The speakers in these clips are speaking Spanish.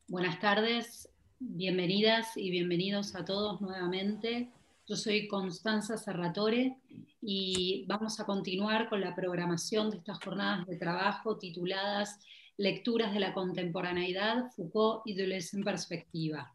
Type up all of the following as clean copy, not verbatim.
Buenas tardes, bienvenidas y bienvenidos a todos nuevamente. Yo soy Constanza Serratore y vamos a continuar con la programación de estas jornadas de trabajo tituladas Lecturas de la Contemporaneidad, Foucault y Deleuze en Perspectiva.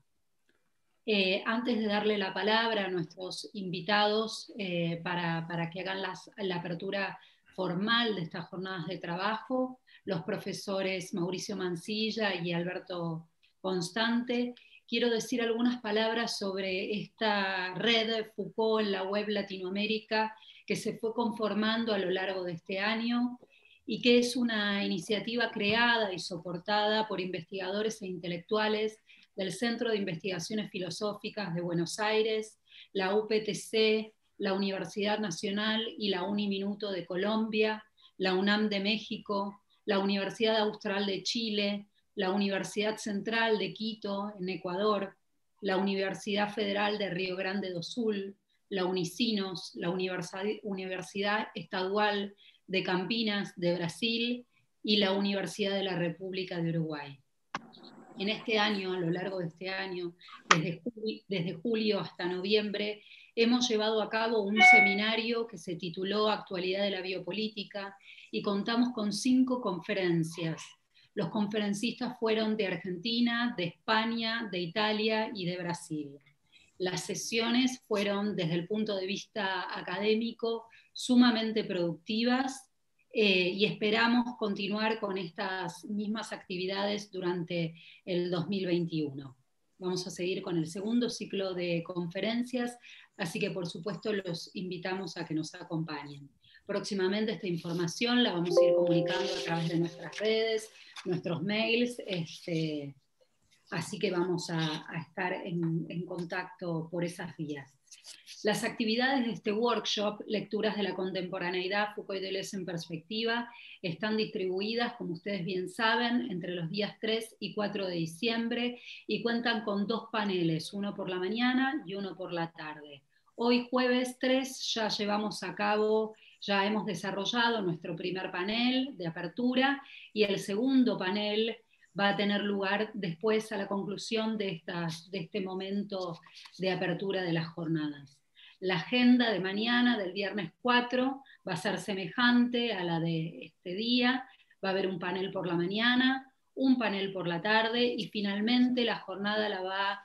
Antes de darle la palabra a nuestros invitados para que hagan la apertura formal de estas jornadas de trabajo, los profesores Mauricio Mancilla y Alberto Constante, quiero decir algunas palabras sobre esta red de Foucault en la web Latinoamérica que se fue conformando a lo largo de este año y que es una iniciativa creada y soportada por investigadores e intelectuales del Centro de Investigaciones Filosóficas de Buenos Aires, la UPTC, la Universidad Nacional y la Uniminuto de Colombia, la UNAM de México, la Universidad Austral de Chile, la Universidad Central de Quito, en Ecuador, la Universidad Federal de Río Grande do Sul, la Unicinos, la Universidad Estadual de Campinas de Brasil y la Universidad de la República de Uruguay. En este año, a lo largo de este año, desde julio hasta noviembre, hemos llevado a cabo un seminario que se tituló Actualidad de la Biopolítica y contamos con 5 conferencias. Los conferencistas fueron de Argentina, de España, de Italia y de Brasil. Las sesiones fueron, desde el punto de vista académico, sumamente productivas y esperamos continuar con estas mismas actividades durante el 2021. Vamos a seguir con el segundo ciclo de conferencias, así que por supuesto los invitamos a que nos acompañen. Próximamente esta información la vamos a ir comunicando a través de nuestras redes, nuestros mails, así que vamos a estar en contacto por esas vías. Las actividades de este workshop, Lecturas de la Contemporaneidad, Foucault y Deleuze en Perspectiva, están distribuidas, como ustedes bien saben, entre los días 3 y 4 de diciembre y cuentan con 2 paneles, uno por la mañana y uno por la tarde. Hoy, jueves 3, ya hemos desarrollado nuestro primer panel de apertura y el segundo panel va a tener lugar después a la conclusión de este momento de apertura de las jornadas. La agenda de mañana, del viernes 4, va a ser semejante a la de este día. Va a haber un panel por la mañana, un panel por la tarde y finalmente la jornada la va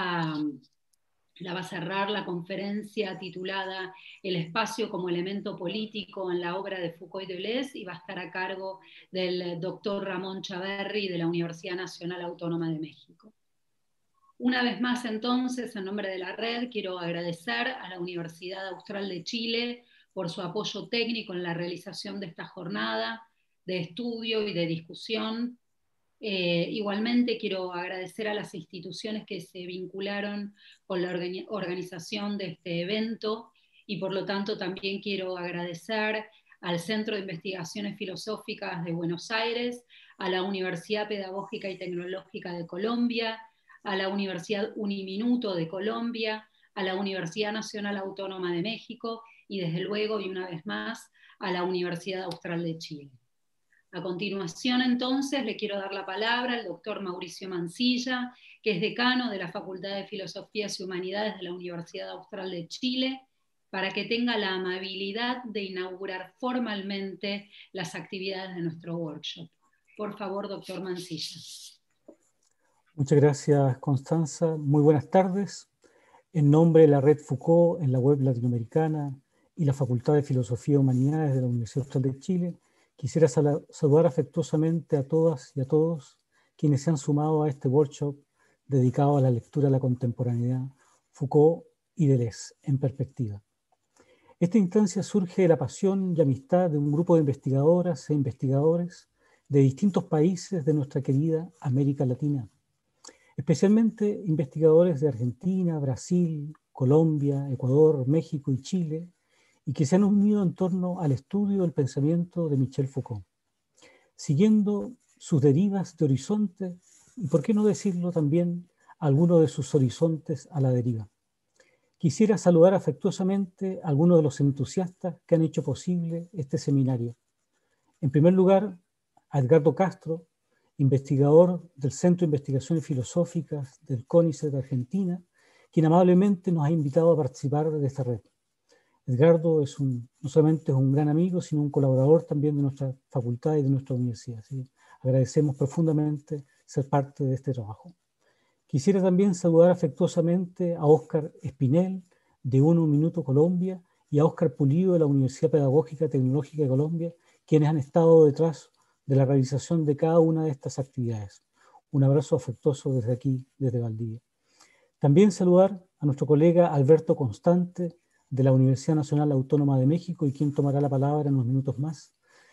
a cerrar la conferencia titulada El espacio como elemento político en la obra de Foucault y Deleuze y va a estar a cargo del doctor Ramón Chaverri de la Universidad Nacional Autónoma de México. Una vez más, entonces, en nombre de la red, quiero agradecer a la Universidad Austral de Chile por su apoyo técnico en la realización de esta jornada de estudio y de discusión. Igualmente quiero agradecer a las instituciones que se vincularon con la organización de este evento y por lo tanto también quiero agradecer al Centro de Investigaciones Filosóficas de Buenos Aires, a la Universidad Pedagógica y Tecnológica de Colombia, a la Universidad Uniminuto de Colombia, a la Universidad Nacional Autónoma de México y desde luego, y una vez más, a la Universidad Austral de Chile. A continuación, entonces, le quiero dar la palabra al doctor Mauricio Mancilla, que es decano de la Facultad de Filosofías y Humanidades de la Universidad Austral de Chile, para que tenga la amabilidad de inaugurar formalmente las actividades de nuestro workshop. Por favor, doctor Mancilla. Muchas gracias, Constanza. Muy buenas tardes. En nombre de la Red Foucault en la web latinoamericana y la Facultad de Filosofía y Humanidades de la Universidad Austral de Chile, quisiera saludar afectuosamente a todas y a todos quienes se han sumado a este workshop dedicado a la lectura de la contemporaneidad, Foucault y Deleuze en perspectiva. Esta instancia surge de la pasión y amistad de un grupo de investigadoras e investigadores de distintos países de nuestra querida América Latina, especialmente investigadores de Argentina, Brasil, Colombia, Ecuador, México y Chile, y que se han unido en torno al estudio del pensamiento de Michel Foucault, siguiendo sus derivas de horizonte y, por qué no decirlo también, algunos de sus horizontes a la deriva. Quisiera saludar afectuosamente a algunos de los entusiastas que han hecho posible este seminario. En primer lugar, a Edgardo Castro, investigador del Centro de Investigaciones Filosóficas del CONICET de Argentina, quien amablemente nos ha invitado a participar de esta red. Edgardo no solamente es un gran amigo, sino un colaborador también de nuestra facultad y de nuestra universidad. Así que agradecemos profundamente ser parte de este trabajo. Quisiera también saludar afectuosamente a Óscar Espinel, de Uno Minuto Colombia, y a Óscar Pulido, de la Universidad Pedagógica y Tecnológica de Colombia, quienes han estado detrás de la realización de cada una de estas actividades. Un abrazo afectuoso desde aquí, desde Valdivia. También saludar a nuestro colega Alberto Constante, de la Universidad Nacional Autónoma de México, y quien tomará la palabra en unos minutos más.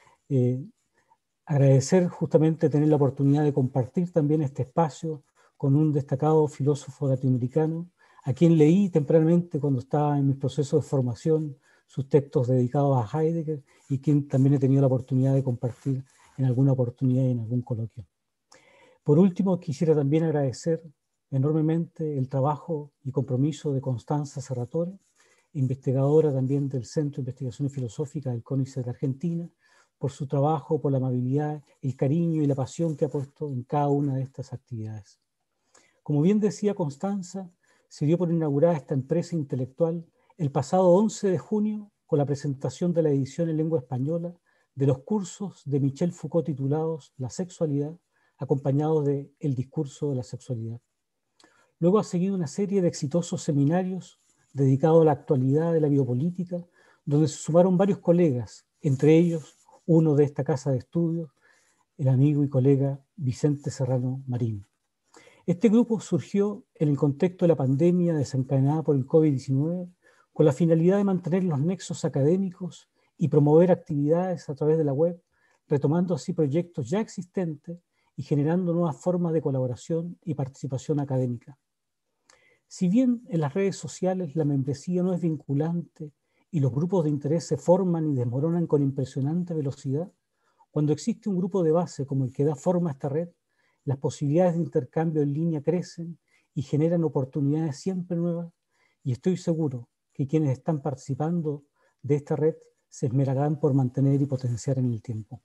Agradecer justamente tener la oportunidad de compartir también este espacio con un destacado filósofo latinoamericano, a quien leí tempranamente cuando estaba en mis procesos de formación sus textos dedicados a Heidegger, y quien también he tenido la oportunidad de compartir en alguna oportunidad y en algún coloquio. Por último, quisiera también agradecer enormemente el trabajo y compromiso de Constanza Serratore, investigadora también del Centro de Investigaciones Filosóficas del CONICET de Argentina, por su trabajo, por la amabilidad, el cariño y la pasión que ha puesto en cada una de estas actividades. Como bien decía Constanza, se dio por inaugurada esta empresa intelectual el pasado 11 de junio con la presentación de la edición en lengua española de los cursos de Michel Foucault titulados La sexualidad, acompañados de El discurso de la sexualidad. Luego ha seguido una serie de exitosos seminarios dedicados a la actualidad de la biopolítica, donde se sumaron varios colegas, entre ellos uno de esta casa de estudios, el amigo y colega Vicente Serrano Marín. Este grupo surgió en el contexto de la pandemia desencadenada por el COVID-19, con la finalidad de mantener los nexos académicos y promover actividades a través de la web, retomando así proyectos ya existentes y generando nuevas formas de colaboración y participación académica. Si bien en las redes sociales la membresía no es vinculante y los grupos de interés se forman y desmoronan con impresionante velocidad, cuando existe un grupo de base como el que da forma a esta red, las posibilidades de intercambio en línea crecen y generan oportunidades siempre nuevas, y estoy seguro que quienes están participando de esta red se esmerarán por mantener y potenciar en el tiempo.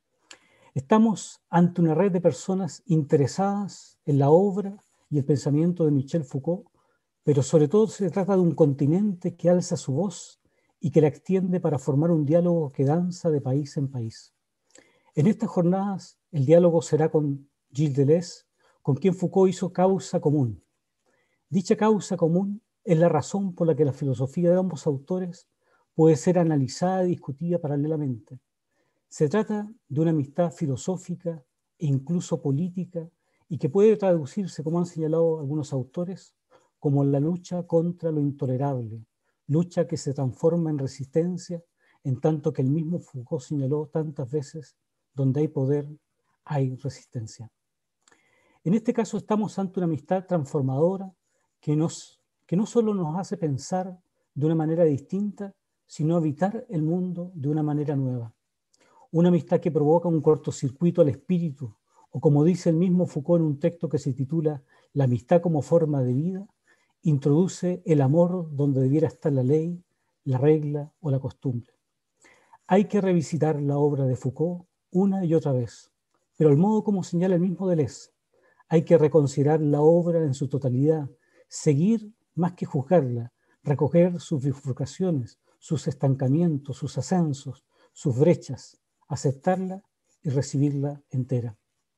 Estamos ante una red de personas interesadas en la obra y el pensamiento de Michel Foucault, pero sobre todo se trata de un continente que alza su voz y que la extiende para formar un diálogo que danza de país en país. En estas jornadas el diálogo será con Gilles Deleuze, con quien Foucault hizo causa común. Dicha causa común es la razón por la que la filosofía de ambos autores puede ser analizada y discutida paralelamente. Se trata de una amistad filosófica e incluso política, y que puede traducirse, como han señalado algunos autores, como la lucha contra lo intolerable, lucha que se transforma en resistencia, en tanto que el mismo Foucault señaló tantas veces: donde hay poder, hay resistencia. En este caso estamos ante una amistad transformadora que no solo nos hace pensar de una manera distinta, sino habitar el mundo de una manera nueva. Una amistad que provoca un cortocircuito al espíritu, o como dice el mismo Foucault en un texto que se titula La amistad como forma de vida, introduce el amor donde debiera estar la ley, la regla o la costumbre. Hay que revisitar la obra de Foucault una y otra vez, pero el modo como señala el mismo Deleuze, hay que reconsiderar la obra en su totalidad, seguir más que juzgarla, recoger sus bifurcaciones, sus estancamientos, sus ascensos, sus brechas, aceptarla y recibirla entera.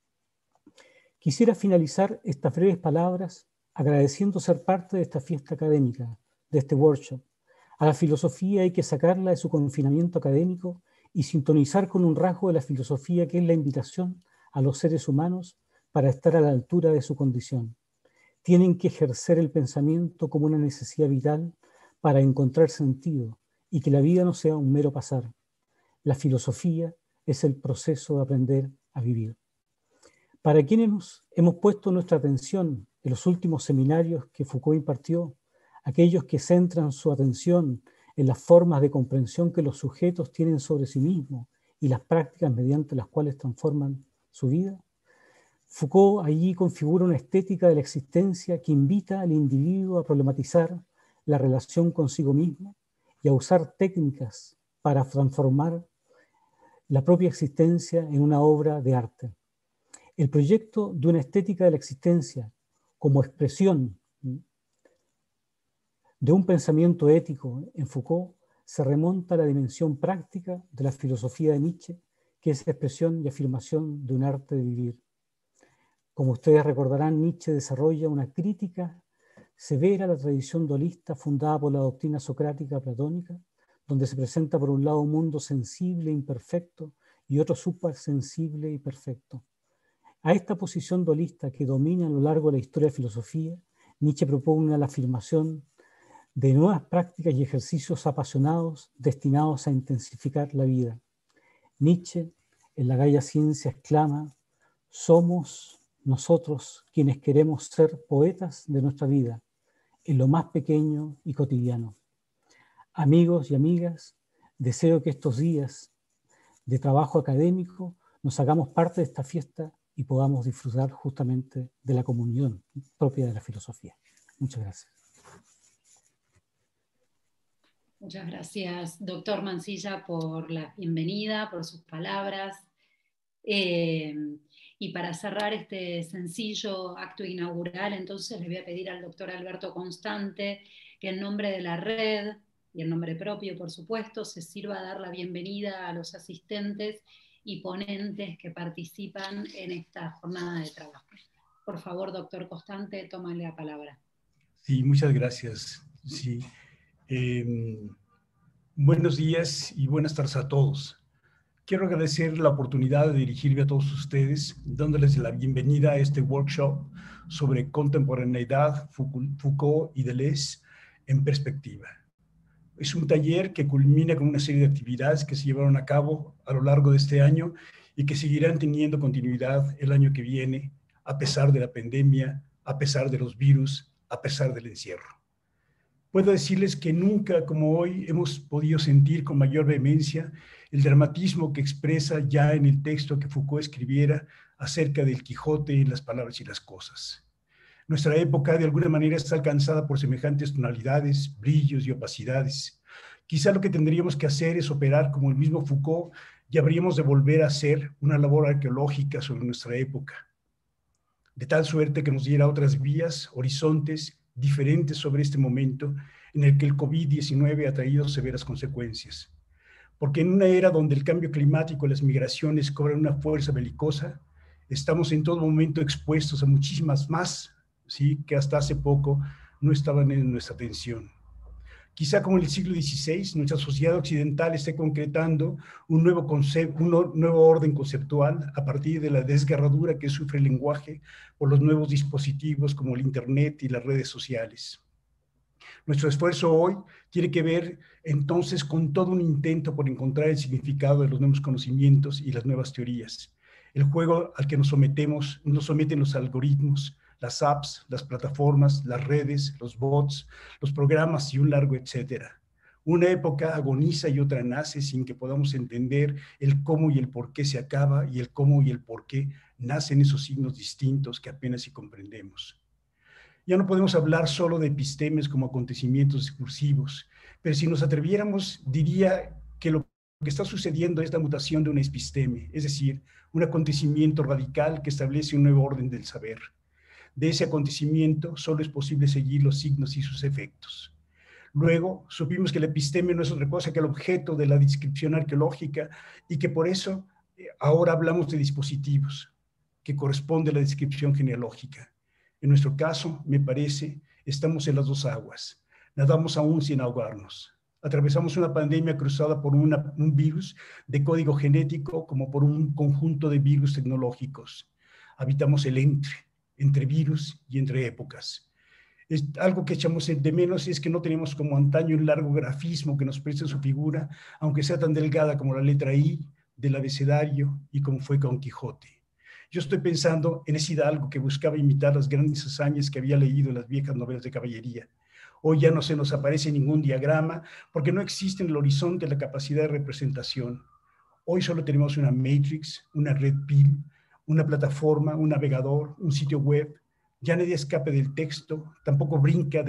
Quisiera finalizar estas breves palabras agradeciendo ser parte de esta fiesta académica, de este workshop. A la filosofía hay que sacarla de su confinamiento académico y sintonizar con un rasgo de la filosofía que es la invitación a los seres humanos para estar a la altura de su condición. Tienen que ejercer el pensamiento como una necesidad vital para encontrar sentido y que la vida no sea un mero pasar. La filosofía es el proceso de aprender a vivir. Para quienes hemos puesto nuestra atención en los últimos seminarios que Foucault impartió, aquellos que centran su atención en las formas de comprensión que los sujetos tienen sobre sí mismos y las prácticas mediante las cuales transforman su vida, Foucault allí configura una estética de la existencia que invita al individuo a problematizar la relación consigo mismo y a usar técnicas para transformar la propia existencia en una obra de arte. El proyecto de una estética de la existencia como expresión de un pensamiento ético en Foucault se remonta a la dimensión práctica de la filosofía de Nietzsche, que es expresión y afirmación de un arte de vivir. Como ustedes recordarán, Nietzsche desarrolla una crítica severa a la tradición dualista fundada por la doctrina socrática platónica, donde se presenta por un lado un mundo sensible e imperfecto y otro supersensible y perfecto. A esta posición dualista que domina a lo largo de la historia de la filosofía, Nietzsche propone la afirmación de nuevas prácticas y ejercicios apasionados destinados a intensificar la vida. Nietzsche, en la Gaia Ciencia, exclama: somos nosotros quienes queremos ser poetas de nuestra vida, en lo más pequeño y cotidiano. Amigos y amigas, deseo que estos días de trabajo académico nos hagamos parte de esta fiesta y podamos disfrutar justamente de la comunión propia de la filosofía. Muchas gracias. Muchas gracias, doctor Mansilla, por la bienvenida, por sus palabras. Y para cerrar este sencillo acto inaugural, entonces le voy a pedir al doctor Alberto Constante que en nombre de la red y en nombre propio, por supuesto, se sirva a dar la bienvenida a los asistentes y ponentes que participan en esta jornada de trabajo. Por favor, doctor Constante, tómale la palabra. Sí, muchas gracias. Sí. Buenos días y buenas tardes a todos. Quiero agradecer la oportunidad de dirigirme a todos ustedes, dándoles la bienvenida a este workshop sobre contemporaneidad, Foucault y Deleuze en perspectiva. Es un taller que culmina con una serie de actividades que se llevaron a cabo a lo largo de este año y que seguirán teniendo continuidad el año que viene, a pesar de la pandemia, a pesar de los virus, a pesar del encierro. Puedo decirles que nunca como hoy hemos podido sentir con mayor vehemencia el dramatismo que expresa ya en el texto que Foucault escribiera acerca del Quijote en las palabras y las cosas. Nuestra época de alguna manera está alcanzada por semejantes tonalidades, brillos y opacidades. Quizá lo que tendríamos que hacer es operar como el mismo Foucault y habríamos de volver a hacer una labor arqueológica sobre nuestra época, de tal suerte que nos diera otras vías, horizontes diferentes sobre este momento en el que el COVID-19 ha traído severas consecuencias. Porque en una era donde el cambio climático y las migraciones cobran una fuerza belicosa, estamos en todo momento expuestos a muchísimas más, ¿sí?, que hasta hace poco no estaban en nuestra atención. Quizá como en el siglo XVI, nuestra sociedad occidental esté concretando un nuevo orden conceptual a partir de la desgarradura que sufre el lenguaje por los nuevos dispositivos como el Internet y las redes sociales. Nuestro esfuerzo hoy tiene que ver entonces con todo un intento por encontrar el significado de los nuevos conocimientos y las nuevas teorías. El juego al que nos someten los algoritmos, las apps, las plataformas, las redes, los bots, los programas y un largo etcétera. Una época agoniza y otra nace sin que podamos entender el cómo y el por qué se acaba y el cómo y el por qué nacen esos signos distintos que apenas si comprendemos. Ya no podemos hablar solo de epistemes como acontecimientos discursivos, pero si nos atreviéramos, diría que lo que está sucediendo es la mutación de un episteme, es decir, un acontecimiento radical que establece un nuevo orden del saber. De ese acontecimiento solo es posible seguir los signos y sus efectos. Luego supimos que el episteme no es otra cosa que el objeto de la descripción arqueológica y que por eso ahora hablamos de dispositivos, que corresponde a la descripción genealógica. En nuestro caso, me parece, estamos en las dos aguas. Nadamos aún sin ahogarnos. Atravesamos una pandemia cruzada por un virus de código genético como por un conjunto de virus tecnológicos. Habitamos el entre virus y entre épocas. Es algo que echamos de menos es que no tenemos como antaño un largo grafismo que nos preste su figura, aunque sea tan delgada como la letra I del abecedario y como fue con Quijote. Yo estoy pensando en ese hidalgo que buscaba imitar las grandes hazañas que había leído en las viejas novelas de caballería. Hoy ya no se nos aparece ningún diagrama porque no existe en el horizonte la capacidad de representación. Hoy solo tenemos una matrix, una red PIL, una plataforma, un navegador, un sitio web. Ya nadie escape del texto, tampoco brinca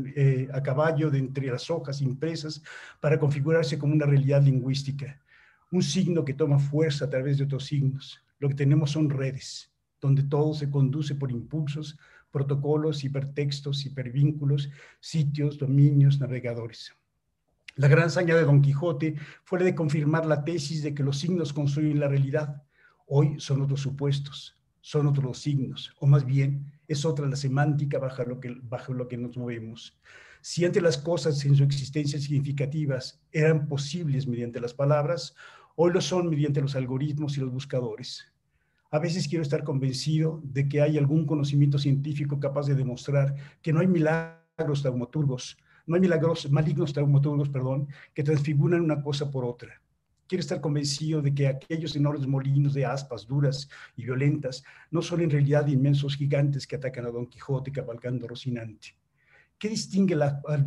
a caballo de entre las hojas impresas para configurarse como una realidad lingüística. Un signo que toma fuerza a través de otros signos. Lo que tenemos son redes, donde todo se conduce por impulsos, protocolos, hipertextos, hipervínculos, sitios, dominios, navegadores. La gran hazaña de Don Quijote fue la de confirmar la tesis de que los signos construyen la realidad. Hoy son otros supuestos, son otros los signos, o más bien es otra la semántica bajo lo que nos movemos. Si antes las cosas en su existencia significativas eran posibles mediante las palabras, hoy lo son mediante los algoritmos y los buscadores. A veces quiero estar convencido de que hay algún conocimiento científico capaz de demostrar que no hay milagros taumaturgos, no hay milagros malignos taumaturgos, que transfiguran una cosa por otra. Quiero estar convencido de que aquellos enormes molinos de aspas duras y violentas no son en realidad inmensos gigantes que atacan a Don Quijote cabalgando Rocinante. ¿Qué distingue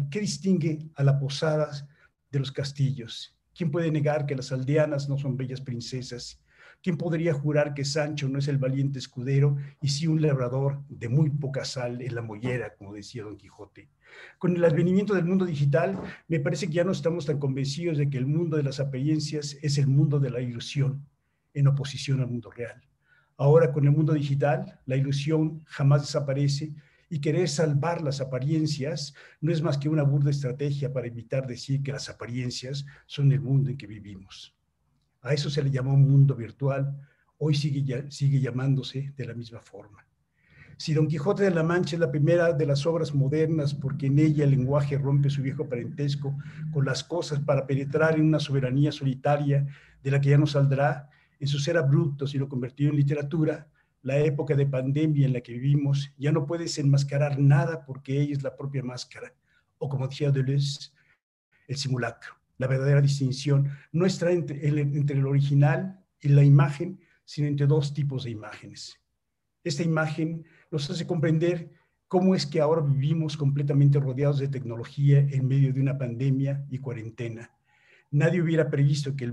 a las posadas de los castillos? ¿Quién puede negar que las aldeanas no son bellas princesas? ¿Quién podría jurar que Sancho no es el valiente escudero y sí un labrador de muy poca sal en la mollera, como decía Don Quijote? Con el advenimiento del mundo digital, me parece que ya no estamos tan convencidos de que el mundo de las apariencias es el mundo de la ilusión, en oposición al mundo real. Ahora, con el mundo digital, la ilusión jamás desaparece y querer salvar las apariencias no es más que una burda estrategia para evitar decir que las apariencias son el mundo en que vivimos. A eso se le llamó mundo virtual, hoy sigue llamándose de la misma forma. Si Don Quijote de la Mancha es la primera de las obras modernas porque en ella el lenguaje rompe su viejo parentesco con las cosas para penetrar en una soberanía solitaria de la que ya no saldrá, en su ser abrupto si lo convirtió en literatura, la época de pandemia en la que vivimos ya no puede desenmascarar nada porque ella es la propia máscara, o como decía Deleuze, el simulacro. La verdadera distinción no está entre el original y la imagen, sino entre dos tipos de imágenes. Esta imagen nos hace comprender cómo es que ahora vivimos completamente rodeados de tecnología en medio de una pandemia y cuarentena. Nadie hubiera previsto que el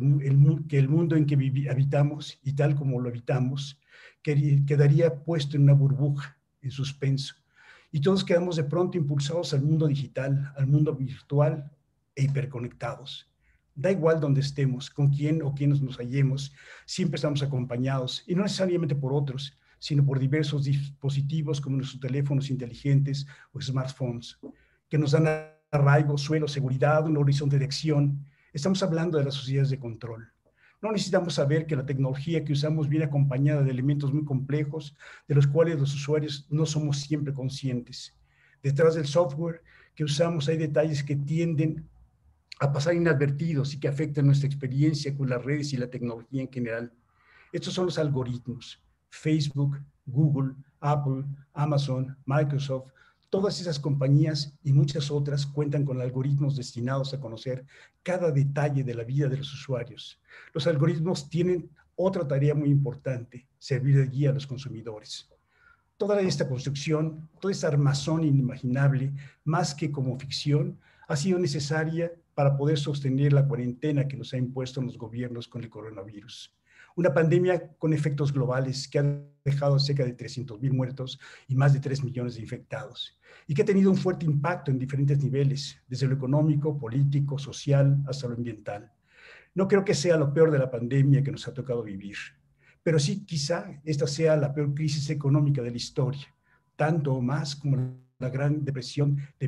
mundo en que habitamos, y tal como lo habitamos, quedaría puesto en una burbuja, en suspenso. Y todos quedamos de pronto impulsados al mundo digital, al mundo virtual e hiperconectados. Da igual donde estemos, con quién o quiénes nos hallemos, siempre estamos acompañados, y no necesariamente por otros, sino por diversos dispositivos como nuestros teléfonos inteligentes o smartphones, que nos dan arraigo, suelo, seguridad, un horizonte de acción. Estamos hablando de las sociedades de control. No necesitamos saber que la tecnología que usamos viene acompañada de elementos muy complejos, de los cuales los usuarios no somos siempre conscientes. Detrás del software que usamos hay detalles que tienden a pasar inadvertidos y que afectan nuestra experiencia con las redes y la tecnología en general. Estos son los algoritmos. Facebook, Google, Apple, Amazon, Microsoft, todas esas compañías y muchas otras cuentan con algoritmos destinados a conocer cada detalle de la vida de los usuarios. Los algoritmos tienen otra tarea muy importante, servir de guía a los consumidores. Toda esta construcción, toda esta armazón inimaginable, más que como ficción, ha sido necesaria para poder sostener la cuarentena que nos ha impuesto los gobiernos con el coronavirus. Una pandemia con efectos globales que ha dejado cerca de 300,000 muertos y más de 3 millones de infectados, y que ha tenido un fuerte impacto en diferentes niveles, desde lo económico, político, social, hasta lo ambiental. No creo que sea lo peor de la pandemia que nos ha tocado vivir, pero sí quizá esta sea la peor crisis económica de la historia, tanto o más como la Gran Depresión de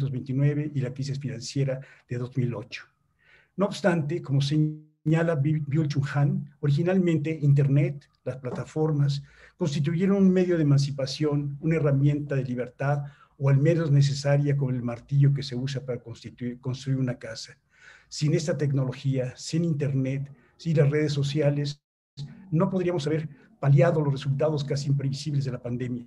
1929 y la crisis financiera de 2008. No obstante, como señala Byung-Chul Han, originalmente Internet, las plataformas, constituyeron un medio de emancipación, una herramienta de libertad, o al menos necesaria como el martillo que se usa para construir una casa. Sin esta tecnología, sin Internet, sin las redes sociales, no podríamos haber paliado los resultados casi imprevisibles de la pandemia.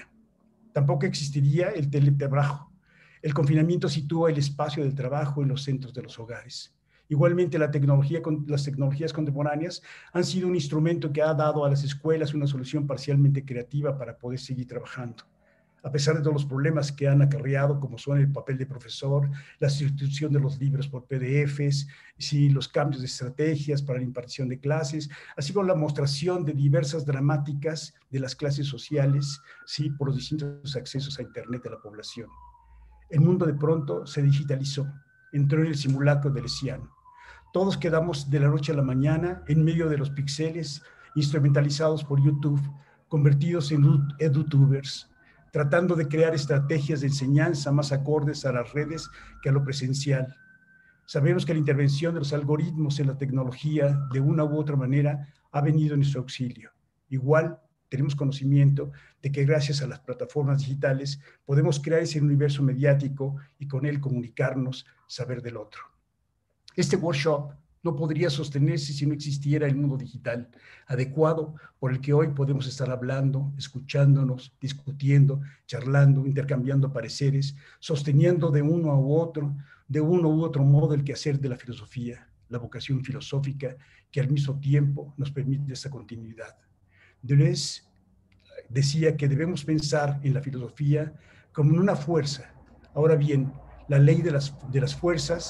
Tampoco existiría el teletrabajo. El confinamiento sitúa el espacio del trabajo en los centros de los hogares. Igualmente, las tecnologías contemporáneas han sido un instrumento que ha dado a las escuelas una solución parcialmente creativa para poder seguir trabajando. A pesar de todos los problemas que han acarreado, como son el papel de profesor, la sustitución de los libros por PDFs, sí, los cambios de estrategias para la impartición de clases, así como la mostración de diversas dramáticas de las clases sociales, sí, por los distintos accesos a Internet de la población. El mundo de pronto se digitalizó, entró en el simulacro deleuziano. Todos quedamos de la noche a la mañana en medio de los píxeles instrumentalizados por YouTube, convertidos en edutubers, tratando de crear estrategias de enseñanza más acordes a las redes que a lo presencial. Sabemos que la intervención de los algoritmos en la tecnología, de una u otra manera, ha venido en nuestro auxilio. Igual, tenemos conocimiento de que gracias a las plataformas digitales podemos crear ese universo mediático y con él comunicarnos, saber del otro. Este workshop no podría sostenerse si no existiera el mundo digital adecuado por el que hoy podemos estar hablando, escuchándonos, discutiendo, charlando, intercambiando pareceres, sosteniendo de uno u otro modo el quehacer de la filosofía, la vocación filosófica que al mismo tiempo nos permite esa continuidad. Deleuze decía que debemos pensar en la filosofía como en una fuerza. Ahora bien, la ley de las fuerzas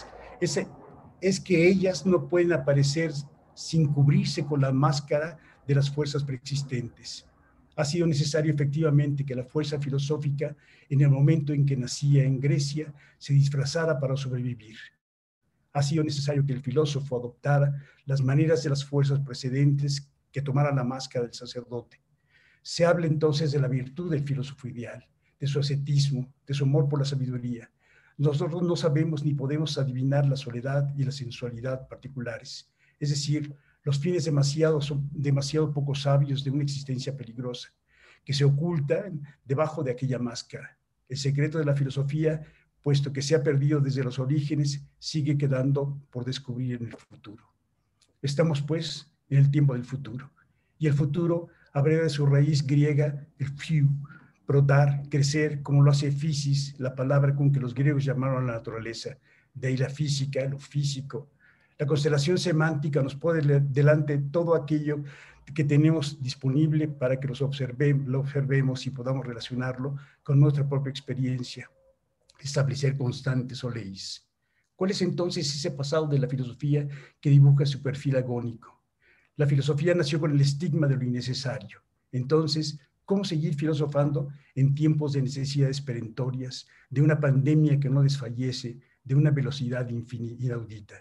es que ellas no pueden aparecer sin cubrirse con la máscara de las fuerzas preexistentes. Ha sido necesario efectivamente que la fuerza filosófica, en el momento en que nacía en Grecia, se disfrazara para sobrevivir. Ha sido necesario que el filósofo adoptara las maneras de las fuerzas precedentes que tomaran la máscara del sacerdote. Se habla entonces de la virtud del filósofo ideal, de su ascetismo, de su amor por la sabiduría. Nosotros no sabemos ni podemos adivinar la soledad y la sensualidad particulares, es decir, los fines demasiado poco sabios de una existencia peligrosa, que se ocultan debajo de aquella máscara. El secreto de la filosofía, puesto que se ha perdido desde los orígenes, sigue quedando por descubrir en el futuro. Estamos, pues, en el tiempo del futuro, y el futuro abreva de su raíz griega el fiu, brotar, crecer, como lo hace physis, la palabra con que los griegos llamaron a la naturaleza. De ahí la física, lo físico. La constelación semántica nos pone delante todo aquello que tenemos disponible para que lo observemos y podamos relacionarlo con nuestra propia experiencia, establecer constantes o leyes. ¿Cuál es entonces ese pasado de la filosofía que dibuja su perfil agónico? La filosofía nació con el estigma de lo innecesario. Entonces, ¿cómo seguir filosofando en tiempos de necesidades perentorias, de una pandemia que no desfallece, de una velocidad inaudita?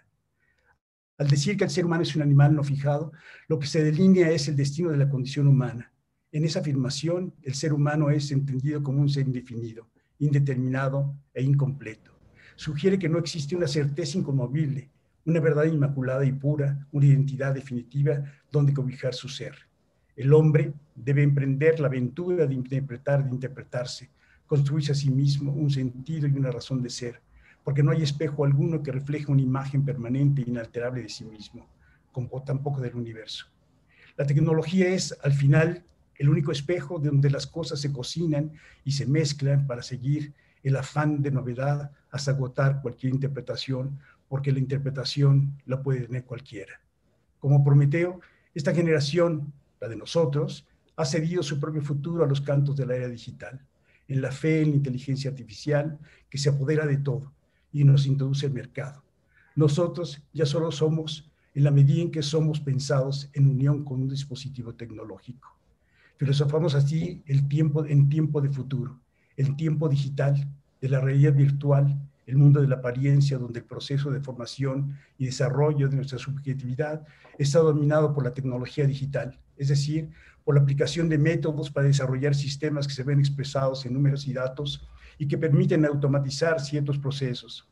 Al decir que el ser humano es un animal no fijado, lo que se delinea es el destino de la condición humana. En esa afirmación, el ser humano es entendido como un ser indefinido, indeterminado e incompleto. Sugiere que no existe una certeza inconmovible, una verdad inmaculada y pura, una identidad definitiva donde cobijar su ser. El hombre debe emprender la aventura de interpretarse, construirse a sí mismo un sentido y una razón de ser, porque no hay espejo alguno que refleje una imagen permanente e inalterable de sí mismo, como tampoco del universo. La tecnología es, al final, el único espejo de donde las cosas se cocinan y se mezclan para seguir el afán de novedad hasta agotar cualquier interpretación, porque la interpretación la puede tener cualquiera. Como Prometeo, esta generación, la de nosotros, ha cedido su propio futuro a los cantos de la era digital, en la fe en la inteligencia artificial que se apodera de todo y nos introduce al mercado. Nosotros ya solo somos en la medida en que somos pensados en unión con un dispositivo tecnológico. Filosofamos así en tiempo de futuro, el tiempo digital, de la realidad virtual, el mundo de la apariencia, donde el proceso de formación y desarrollo de nuestra subjetividad está dominado por la tecnología digital, es decir, por la aplicación de métodos para desarrollar sistemas que se ven expresados en números y datos y que permiten automatizar ciertos procesos.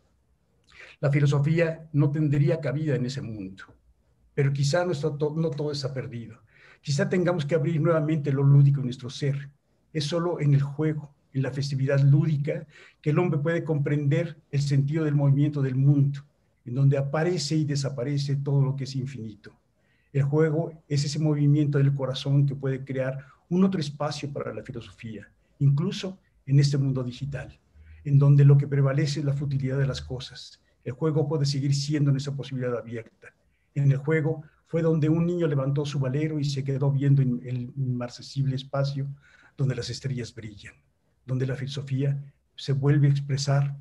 La filosofía no tendría cabida en ese mundo, pero quizá no todo está perdido. Quizá tengamos que abrir nuevamente lo lúdico en nuestro ser. Es solo en el juego, en la festividad lúdica, que el hombre puede comprender el sentido del movimiento del mundo, en donde aparece y desaparece todo lo que es infinito. El juego es ese movimiento del corazón que puede crear un otro espacio para la filosofía, incluso en este mundo digital, en donde lo que prevalece es la futilidad de las cosas. El juego puede seguir siendo nuestra posibilidad abierta. En el juego fue donde un niño levantó su valero y se quedó viendo en el inmarcesible espacio donde las estrellas brillan, donde la filosofía se vuelve a expresar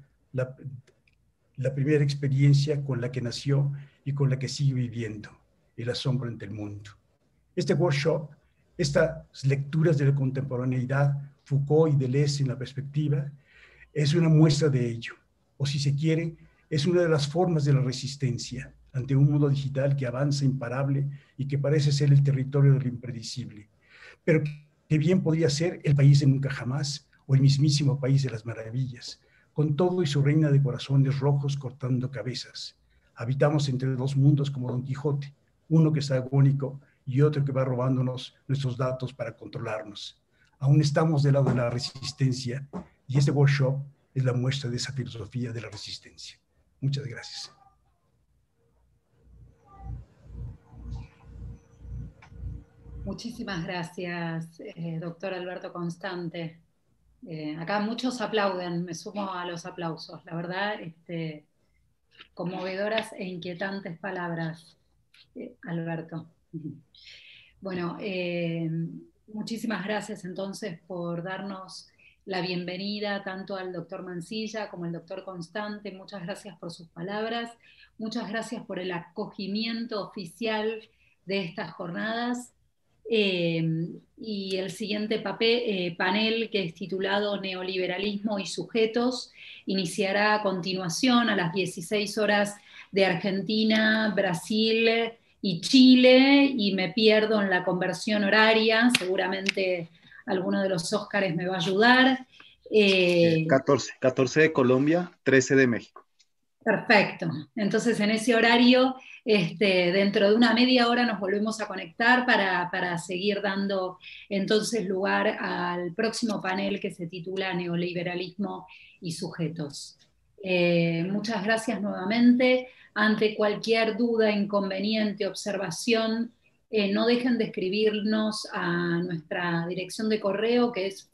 la primera experiencia con la que nació y con la que sigue viviendo, el asombro ante el mundo. Este workshop, estas lecturas de la contemporaneidad, Foucault y Deleuze en la perspectiva, es una muestra de ello, o si se quiere, es una de las formas de la resistencia ante un mundo digital que avanza imparable y que parece ser el territorio de lo impredecible, pero que bien podría ser el país de nunca jamás o el mismísimo país de las maravillas, con todo y su reina de corazones rojos cortando cabezas. Habitamos entre dos mundos como Don Quijote, uno que está agónico y otro que va robándonos nuestros datos para controlarnos. Aún estamos del lado de la resistencia y este workshop es la muestra de esa filosofía de la resistencia. Muchas gracias. Muchísimas gracias, doctor Alberto Constante. Acá muchos aplauden, me sumo a los aplausos. La verdad, conmovedoras e inquietantes palabras, Alberto. Bueno, muchísimas gracias entonces por darnos la bienvenida tanto al doctor Mansilla como al doctor Constante. Muchas gracias por sus palabras. Muchas gracias por el acogimiento oficial de estas jornadas. Y el siguiente panel, que es titulado Neoliberalismo y Sujetos, iniciará a continuación a las 16 horas de Argentina, Brasil y Chile, y me pierdo en la conversión horaria, seguramente alguno de los Óscares me va a ayudar. 14 de Colombia, 13 de México. Perfecto. Entonces, en ese horario, dentro de una media hora nos volvemos a conectar para seguir dando entonces lugar al próximo panel que se titula Neoliberalismo y Sujetos. Muchas gracias nuevamente. Ante cualquier duda, inconveniente, observación, no dejen de escribirnos a nuestra dirección de correo, que es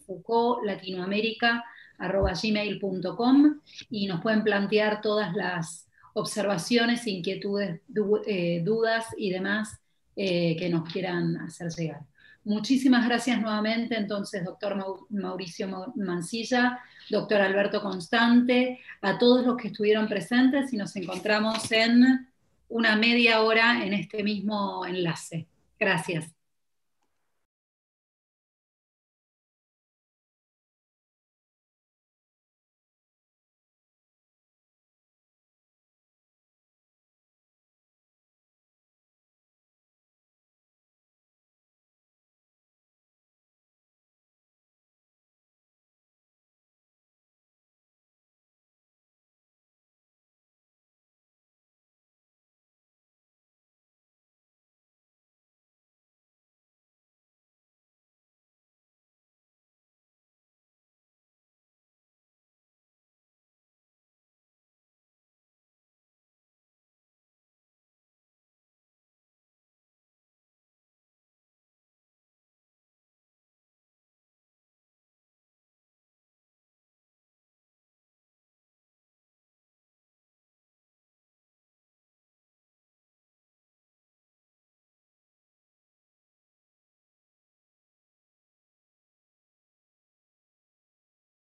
foucault.latinoamerica@gmail.com, y nos pueden plantear todas las observaciones, inquietudes, dudas y demás que nos quieran hacer llegar. Muchísimas gracias nuevamente, entonces, doctor Mauricio Mansilla, doctor Alberto Constante, a todos los que estuvieron presentes, y nos encontramos en una media hora en este mismo enlace. Gracias.